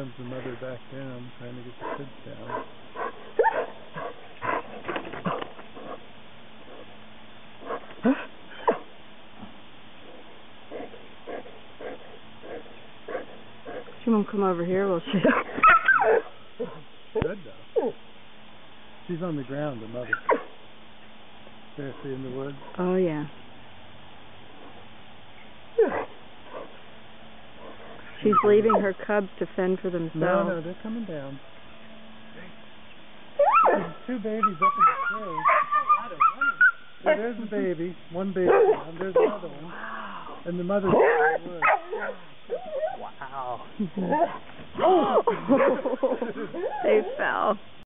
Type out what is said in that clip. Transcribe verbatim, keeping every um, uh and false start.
comes the mother back down, trying to get the kids down. She won't come over here, will she? Good though. She's on the ground, the mother. There, see in the woods? Oh yeah. She's leaving her cubs to fend for themselves. No, no, they're coming down. There's two babies up in the tree. Yeah, there's a baby. One baby down. There's another one. And the mother's in the woods. Wow. They fell.